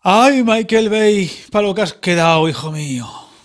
Ay, Michael Bay, para lo que has quedado, hijo mío.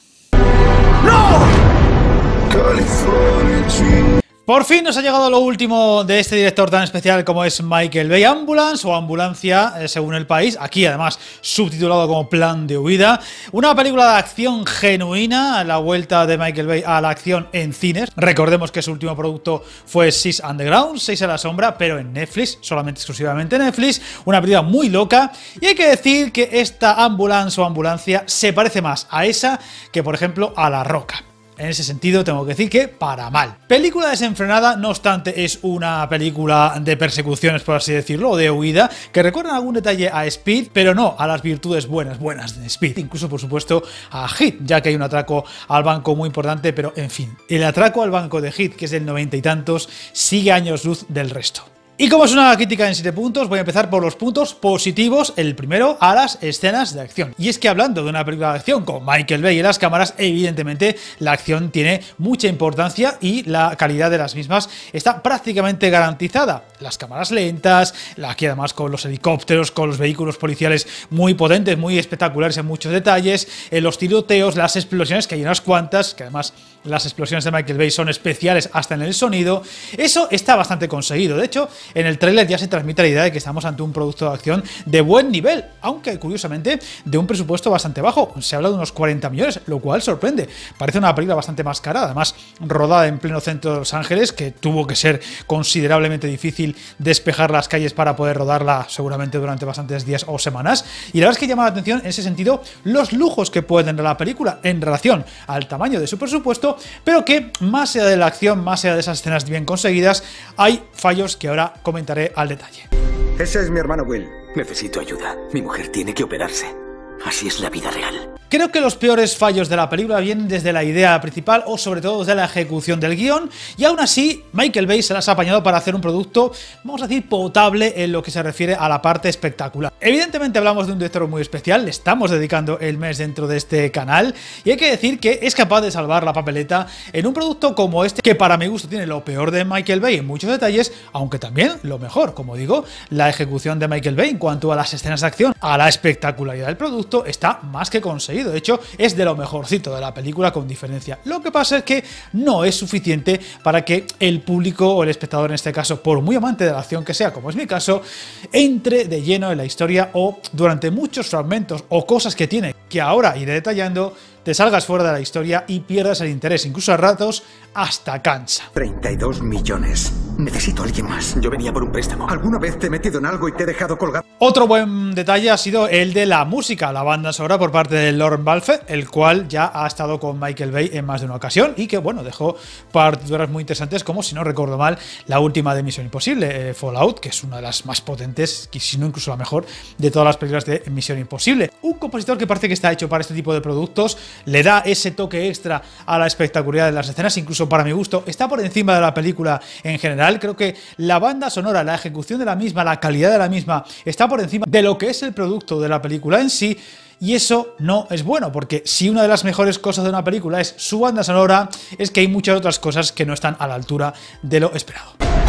Por fin nos ha llegado lo último de este director tan especial como es Michael Bay. Ambulance o Ambulancia, según el país. Aquí además subtitulado como Plan de Huida. Una película de acción genuina, la vuelta de Michael Bay a la acción en cines. Recordemos que su último producto fue Six Underground, 6 a la sombra, pero en Netflix, solamente exclusivamente Netflix. Una película muy loca. Y hay que decir que esta Ambulance o Ambulancia se parece más a esa que, por ejemplo, a La Roca. En ese sentido tengo que decir que para mal. Película desenfrenada, no obstante es una película de persecuciones, por así decirlo, o de huida, que recuerda en algún detalle a Speed, pero no a las virtudes buenas de Speed. Incluso, por supuesto, a Heat, ya que hay un atraco al banco muy importante, pero en fin. El atraco al banco de Heat, que es del 90 y tantos, sigue años luz del resto. Y como es una crítica en 7 puntos, voy a empezar por los puntos positivos. El primero, a las escenas de acción. Y es que hablando de una película de acción con Michael Bay en las cámaras, evidentemente la acción tiene mucha importancia y la calidad de las mismas está prácticamente garantizada. Las cámaras lentas, aquí además con los helicópteros, con los vehículos policiales muy potentes, muy espectaculares en muchos detalles, los tiroteos, las explosiones, que hay unas cuantas, que además las explosiones de Michael Bay son especiales hasta en el sonido. Eso está bastante conseguido. De hecho, en el tráiler ya se transmite la idea de que estamos ante un producto de acción de buen nivel, aunque curiosamente de un presupuesto bastante bajo. Se habla de unos 40 millones, lo cual sorprende. Parece una película bastante más cara, además rodada en pleno centro de Los Ángeles, que tuvo que ser considerablemente difícil despejar las calles para poder rodarla seguramente durante bastantes días o semanas. Y la verdad es que llama la atención en ese sentido los lujos que puede tener la película en relación al tamaño de su presupuesto, pero que más allá de la acción, más allá de esas escenas bien conseguidas, hay fallos que ahora comentaré al detalle. Ese es mi hermano Will. Necesito ayuda. Mi mujer tiene que operarse. Así es la vida real. Creo que los peores fallos de la película vienen desde la idea principal o sobre todo desde la ejecución del guión, y aún así Michael Bay se las ha apañado para hacer un producto, vamos a decir, potable en lo que se refiere a la parte espectacular. Evidentemente hablamos de un director muy especial, le estamos dedicando el mes dentro de este canal, y hay que decir que es capaz de salvar la papeleta en un producto como este, que para mi gusto tiene lo peor de Michael Bay en muchos detalles, aunque también lo mejor, como digo, la ejecución de Michael Bay en cuanto a las escenas de acción, a la espectacularidad del producto, está más que conseguido. De hecho, es de lo mejorcito de la película con diferencia. Lo que pasa es que no es suficiente para que el público o el espectador, en este caso, por muy amante de la acción que sea, como es mi caso, entre de lleno en la historia o durante muchos fragmentos o cosas que tiene, que ahora iré detallando, te salgas fuera de la historia y pierdas el interés, incluso a ratos hasta cansa. 32 millones. Necesito a alguien más. Yo venía por un préstamo. ¿Alguna vez te he metido en algo y te he dejado colgado? Otro buen detalle ha sido el de la música, la banda sonora por parte de Lorne Balfe, el cual ya ha estado con Michael Bay en más de una ocasión y que, bueno, dejó partituras muy interesantes, como, si no recuerdo mal, la última de Misión Imposible, Fallout, que es una de las más potentes, si no incluso la mejor, de todas las películas de Misión Imposible. Un compositor que parece que está hecho para este tipo de productos, le da ese toque extra a la espectacularidad de las escenas, incluso para mi gusto está por encima de la película en general. Creo que la banda sonora, la ejecución de la misma, la calidad de la misma está por encima de lo que es el producto de la película en sí, y eso no es bueno, porque si una de las mejores cosas de una película es su banda sonora, es que hay muchas otras cosas que no están a la altura de lo esperado.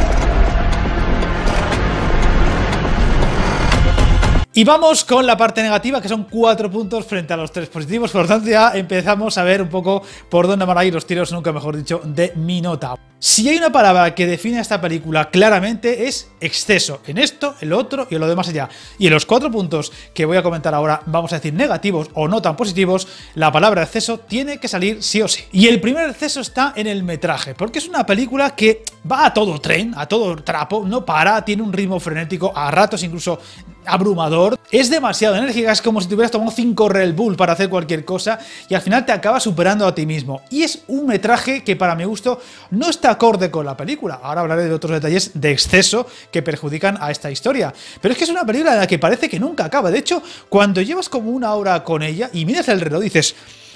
Y vamos con la parte negativa, que son 4 puntos frente a los 3 positivos. Por lo tanto, ya empezamos a ver un poco por dónde van a ir los tiros, nunca mejor dicho, de mi nota. Si hay una palabra que define a esta película claramente, es exceso. En esto, en lo otro y en lo demás allá. Y en los 4 puntos que voy a comentar ahora, vamos a decir negativos o no tan positivos, la palabra exceso tiene que salir sí o sí. Y el primer exceso está en el metraje, porque es una película que va a todo tren, a todo trapo, no para, tiene un ritmo frenético, a ratos incluso abrumador, es demasiado enérgica, es como si te hubieras tomado 5 Red Bull para hacer cualquier cosa y al final te acabas superando a ti mismo. Y es un metraje que para mi gusto no está acorde con la película. Ahora hablaré de otros detalles de exceso que perjudican a esta historia. Pero es que es una película en la que parece que nunca acaba. De hecho, cuando llevas como una hora con ella y miras el reloj dices: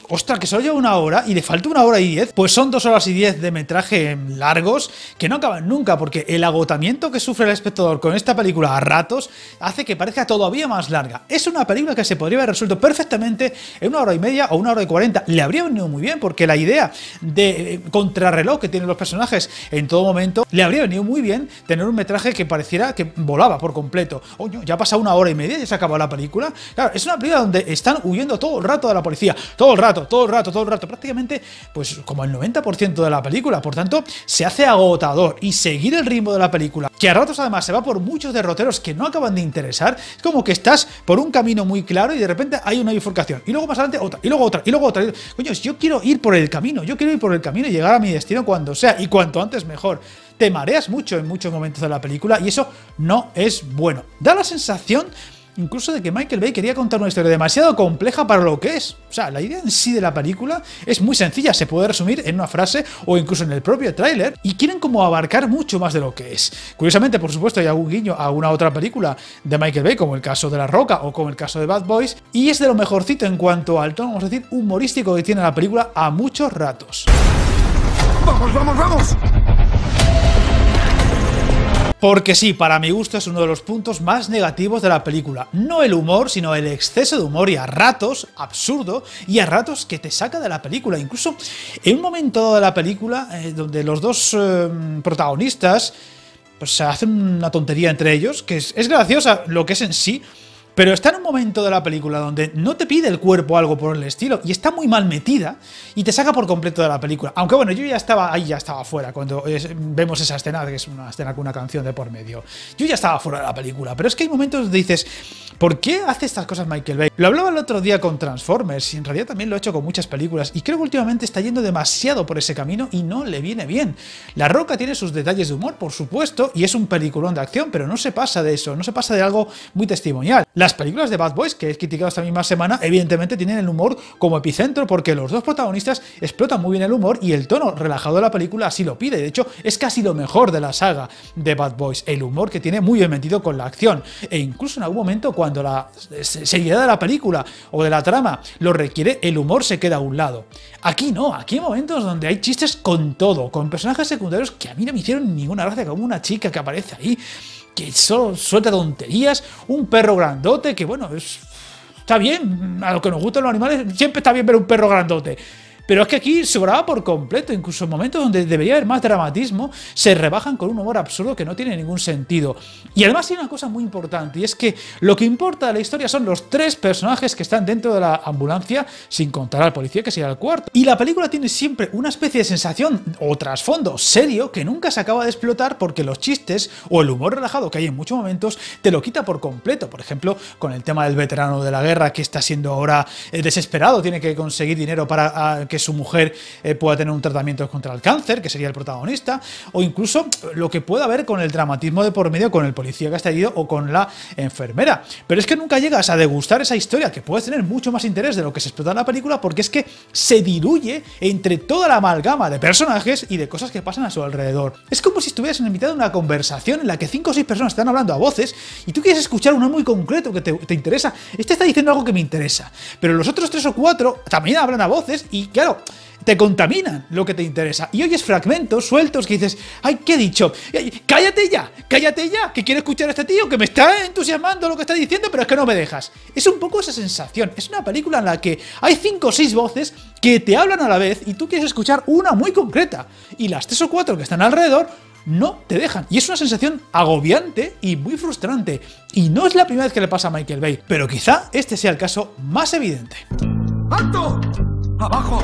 ostras, que solo lleva 1 hora y le falta 1 hora y 10, pues son 2 horas y 10 de metraje largos que no acaban nunca, porque el agotamiento que sufre el espectador con esta película a ratos hace que parezca todavía más larga. Es una película que se podría haber resuelto perfectamente en 1 hora y media o 1 hora y 40. Le habría venido muy bien, porque la idea de contrarreloj que tienen los personajes en todo momento, le habría venido muy bien tener un metraje que pareciera que volaba por completo. Oye, ya ha pasado 1 hora y media y ya se ha acabado la película. Claro, es una película donde están huyendo todo el rato de la policía, todo el rato, prácticamente pues como el 90% de la película. Por tanto, se hace agotador, y seguir el ritmo de la película, que a ratos además se va por muchos derroteros que no acaban de interesar, es como que estás por un camino muy claro y de repente hay una bifurcación, y luego más adelante otra, y luego otra, y luego otra. Coño, yo quiero ir por el camino, y llegar a mi destino cuando sea, y cuanto antes mejor. Te mareas mucho en muchos momentos de la película y eso no es bueno. Da la sensación incluso de que Michael Bay quería contar una historia demasiado compleja para lo que es. O sea, la idea en sí de la película es muy sencilla, se puede resumir en una frase o incluso en el propio tráiler, y quieren como abarcar mucho más de lo que es. Curiosamente, por supuesto, hay algún guiño a una otra película de Michael Bay, como el caso de La Roca o como el caso de Bad Boys, y es de lo mejorcito en cuanto al tono, vamos a decir, humorístico que tiene la película a muchos ratos. ¡Vamos, vamos, vamos! Porque sí, para mi gusto es uno de los puntos más negativos de la película. No el humor, sino el exceso de humor, y a ratos absurdo, y a ratos que te saca de la película. Incluso en un momento de la película donde los dos protagonistas pues se hacen una tontería entre ellos, que es graciosa lo que es en sí, pero está en un momento de la película donde no te pide el cuerpo algo por el estilo, y está muy mal metida y te saca por completo de la película. Aunque bueno, yo ya estaba fuera cuando vemos esa escena, que es una escena con una canción de por medio. Yo ya estaba fuera de la película, pero es que hay momentos donde dices, ¿por qué hace estas cosas Michael Bay? Lo hablaba el otro día con Transformers, y en realidad también lo he hecho con muchas películas, y creo que últimamente está yendo demasiado por ese camino y no le viene bien. La Roca tiene sus detalles de humor, por supuesto, y es un peliculón de acción, pero no se pasa de eso, no se pasa de algo muy testimonial. Las películas de Bad Boys, que he criticado esta misma semana, evidentemente tienen el humor como epicentro, porque los dos protagonistas explotan muy bien el humor y el tono relajado de la película así lo pide. De hecho, es casi lo mejor de la saga de Bad Boys, el humor que tiene muy bien metido con la acción, e incluso en algún momento cuando la seriedad de la película o de la trama lo requiere, el humor se queda a un lado. Aquí no, aquí hay momentos donde hay chistes con todo, con personajes secundarios que a mí no me hicieron ninguna gracia, como una chica que aparece ahí que solo suelta tonterías, un perro grandote que bueno, está bien, a lo que nos gustan los animales siempre está bien ver un perro grandote, pero es que aquí sobraba por completo. Incluso en momentos donde debería haber más dramatismo, se rebajan con un humor absurdo que no tiene ningún sentido. Y además hay una cosa muy importante, y es que lo que importa de la historia son los 3 personajes que están dentro de la ambulancia, sin contar al policía, que sería el cuarto. Y la película tiene siempre una especie de sensación o trasfondo serio que nunca se acaba de explotar, porque los chistes o el humor relajado que hay en muchos momentos te lo quita por completo. Por ejemplo, con el tema del veterano de la guerra que está siendo ahora desesperado, tiene que conseguir dinero para que su mujer pueda tener un tratamiento contra el cáncer, que sería el protagonista, o incluso lo que pueda haber con el dramatismo de por medio con el policía que está herido o con la enfermera. Pero es que nunca llegas a degustar esa historia, que puede tener mucho más interés de lo que se explota en la película, porque es que se diluye entre toda la amalgama de personajes y de cosas que pasan a su alrededor. Es como si estuvieras en mitad de una conversación en la que 5 o 6 personas están hablando a voces y tú quieres escuchar uno muy concreto que te interesa. Este está diciendo algo que me interesa, pero los otros 3 o 4 también hablan a voces y claro, te contaminan lo que te interesa, y oyes fragmentos sueltos que dices, ¡ay, qué he dicho! ¡Cállate ya! Que quiero escuchar a este tío, que me está entusiasmando lo que está diciendo, pero es que no me dejas! Es un poco esa sensación. Es una película en la que hay 5 o 6 voces que te hablan a la vez y tú quieres escuchar una muy concreta, y las 3 o 4 que están alrededor no te dejan. Y es una sensación agobiante y muy frustrante. Y no es la primera vez que le pasa a Michael Bay, pero quizá este sea el caso más evidente. ¡Alto! ¡Abajo!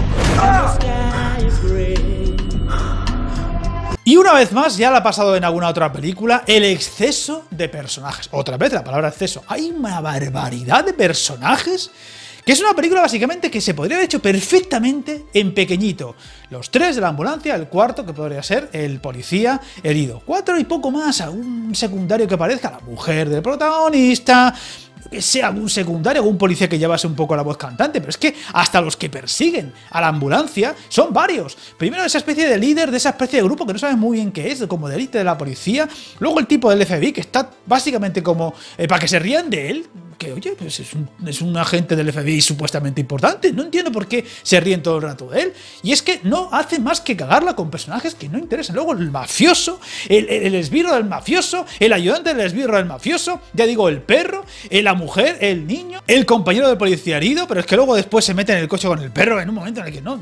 Y una vez más, ya la ha pasado en alguna otra película, el exceso de personajes. Otra vez la palabra exceso. Hay una barbaridad de personajes, que es una película básicamente que se podría haber hecho perfectamente en pequeñito. Los 3 de la ambulancia, el cuarto que podría ser el policía herido. 4 y poco más, algún secundario que aparezca, la mujer del protagonista, que sea algún secundario, algún policía que llevase un poco la voz cantante, pero es que hasta los que persiguen a la ambulancia son varios. Primero esa especie de líder de esa especie de grupo que no sabes muy bien qué es, como de élite de la policía. Luego el tipo del FBI, que está básicamente como para que se rían de él, que, oye, pues es un agente del FBI supuestamente importante. No entiendo por qué se ríen todo el rato de él. Y es que no hace más que cagarla con personajes que no interesan. Luego el mafioso, el esbirro del mafioso, el ayudante del esbirro del mafioso, ya digo, el perro, la mujer, el niño, el compañero del policía herido, pero es que luego después se mete en el coche con el perro en un momento en el que no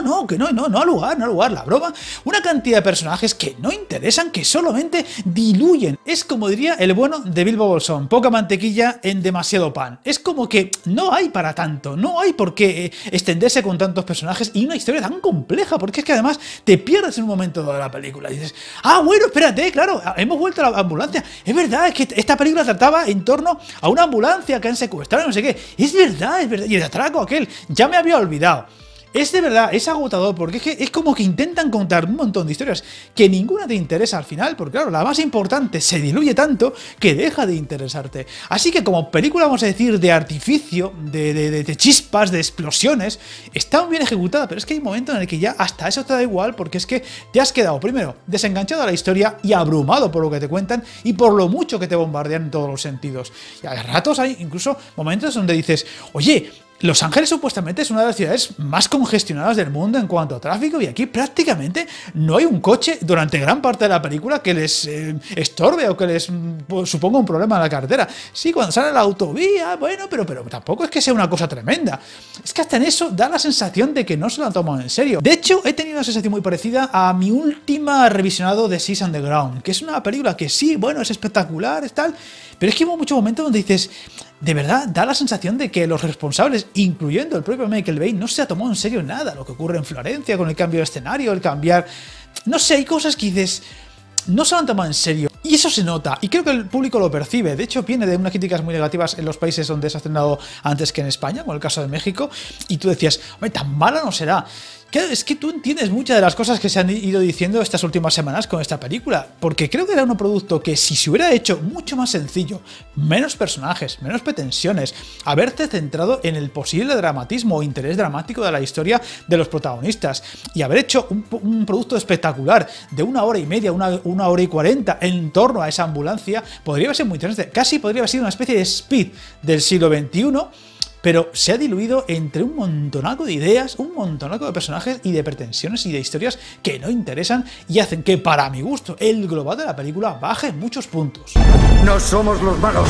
ha lugar, la broma. Una cantidad de personajes que no interesan, que solamente diluyen. Es como diría el bueno de Bilbo Bolsón, poca mantequilla en demasiado pan. Es como que no hay para tanto, no hay por qué extenderse con tantos personajes y una historia tan compleja, porque es que además te pierdes en un momento de la película y dices, ah, bueno, espérate, claro, hemos vuelto a la ambulancia. Es verdad, es que esta película trataba en torno a una ambulancia que han secuestrado, no sé qué. Es verdad, y el atraco aquel, ya me había olvidado. Es de verdad, es agotador, porque es como que intentan contar un montón de historias que ninguna te interesa al final, porque claro, la más importante se diluye tanto que deja de interesarte. Así que como película, vamos a decir, de artificio, de chispas, de explosiones, está muy bien ejecutada, pero es que hay un momento en el que ya hasta eso te da igual, porque es que te has quedado, primero, desenganchado a la historia y abrumado por lo que te cuentan y por lo mucho que te bombardean en todos los sentidos. Y a ratos hay incluso momentos donde dices, oye, Los Ángeles supuestamente es una de las ciudades más congestionadas del mundo en cuanto a tráfico y aquí prácticamente no hay un coche durante gran parte de la película que les estorbe o que les suponga un problema en la carretera. Sí, cuando sale la autovía, bueno, pero tampoco es que sea una cosa tremenda. Es que hasta en eso da la sensación de que no se lo han tomado en serio. De hecho, he tenido una sensación muy parecida a mi última revisionado de Six Underground, que es una película que sí, bueno, es espectacular, es tal, pero es que hubo muchos momentos donde dices, de verdad, da la sensación de que los responsables, incluyendo el propio Michael Bay, no se ha tomado en serio nada. Lo que ocurre en Florencia con el cambio de escenario, el cambiar... No sé, hay cosas que dices... No se lo han tomado en serio. Y eso se nota. Y creo que el público lo percibe. De hecho, viene de unas críticas muy negativas en los países donde se ha estrenado antes que en España, como el caso de México. Y tú decías, hombre, tan mala no será. Claro, es que tú entiendes muchas de las cosas que se han ido diciendo estas últimas semanas con esta película, porque creo que era un producto que si se hubiera hecho mucho más sencillo, menos personajes, menos pretensiones, haberte centrado en el posible dramatismo o interés dramático de la historia de los protagonistas y haber hecho un producto espectacular de 1 hora y media, una hora y 40 en torno a esa ambulancia, podría haber sido muy interesante, casi podría haber sido una especie de Speed del siglo XXI, pero se ha diluido entre un montonaco de ideas, un montonaco de personajes y de pretensiones y de historias que no interesan y hacen que, para mi gusto, el global de la película baje en muchos puntos. No somos los malos.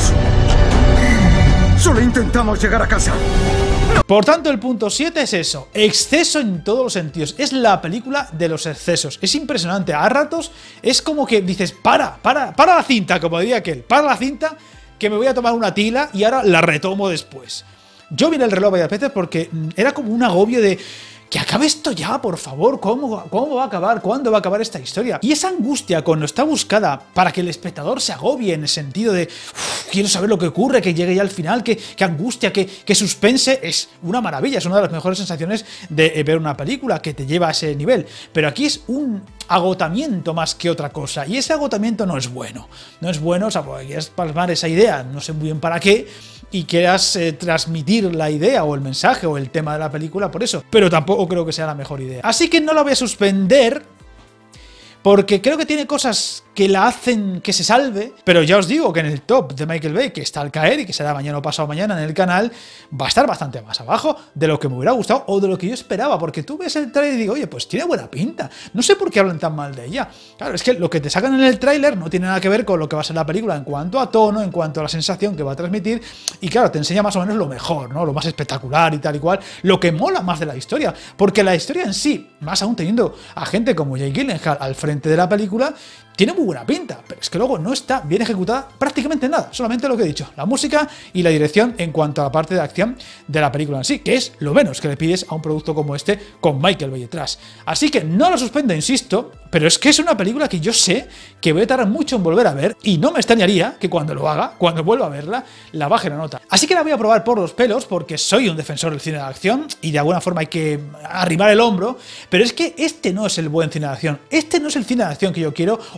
Solo intentamos llegar a casa. Por tanto, el punto 7 es eso, exceso en todos los sentidos. Es la película de los excesos. Es impresionante. A ratos es como que dices, para la cinta, como diría aquel, para la cinta, que me voy a tomar una tila y ahora la retomo después. Yo miré el reloj varias veces porque era como un agobio de que acabe esto ya, por favor, ¿cómo va a acabar? ¿Cuándo va a acabar esta historia? Y esa angustia cuando está buscada para que el espectador se agobie en el sentido de quiero saber lo que ocurre, que llegue ya al final, que angustia, que suspense, es una maravilla, es una de las mejores sensaciones de ver una película que te lleva a ese nivel. Pero aquí es un agotamiento más que otra cosa, y ese agotamiento no es bueno. No es bueno, o sea, porque quieres plasmar esa idea, no sé muy bien para qué, y quieras transmitir la idea o el mensaje o el tema de la película por eso, pero tampoco creo que sea la mejor idea. Así que no la voy a suspender porque creo que tiene cosas que la hacen que se salve, pero ya os digo que en el top de Michael Bay, que está al caer y que será mañana o pasado mañana en el canal, va a estar bastante más abajo de lo que me hubiera gustado o de lo que yo esperaba, porque tú ves el trailer y digo, oye, pues tiene buena pinta, no sé por qué hablan tan mal de ella. Claro, es que lo que te sacan en el tráiler no tiene nada que ver con lo que va a ser la película en cuanto a tono, en cuanto a la sensación que va a transmitir, y claro, te enseña más o menos lo mejor, ¿no? Lo más espectacular y tal y cual, lo que mola más de la historia, porque la historia en sí, más aún teniendo a gente como Jake Gyllenhaal al frente de la película, tiene muy buena pinta, pero es que luego no está bien ejecutada prácticamente nada, solamente lo que he dicho, la música y la dirección en cuanto a la parte de acción de la película en sí, que es lo menos que le pides a un producto como este con Michael Bay detrás. Así que no lo suspendo, insisto, pero es que es una película que yo sé que voy a tardar mucho en volver a ver y no me extrañaría que cuando lo haga, cuando vuelva a verla, la baje la nota. Así que la voy a probar por los pelos porque soy un defensor del cine de acción y de alguna forma hay que arrimar el hombro, pero es que este no es el buen cine de acción, este no es el cine de acción que yo quiero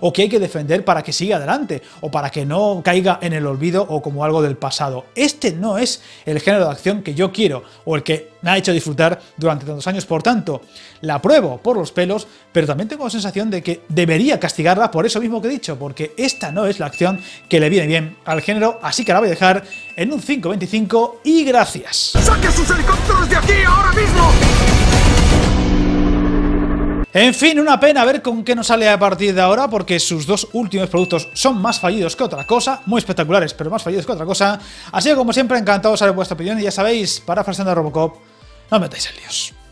o que hay que defender para que siga adelante, o para que no caiga en el olvido o como algo del pasado. Este no es el género de acción que yo quiero, o el que me ha hecho disfrutar durante tantos años. Por tanto, la apruebo por los pelos, pero también tengo la sensación de que debería castigarla por eso mismo que he dicho, porque esta no es la acción que le viene bien al género, así que la voy a dejar en un 5,25 y gracias. ¡Saque sus helicópteros de aquí ahora mismo! En fin, una pena ver con qué nos sale a partir de ahora, porque sus dos últimos productos son más fallidos que otra cosa, muy espectaculares, pero más fallidos que otra cosa. Así que, como siempre, encantado de saber vuestra opinión, y ya sabéis, parafraseando a Robocop, no metáis en líos.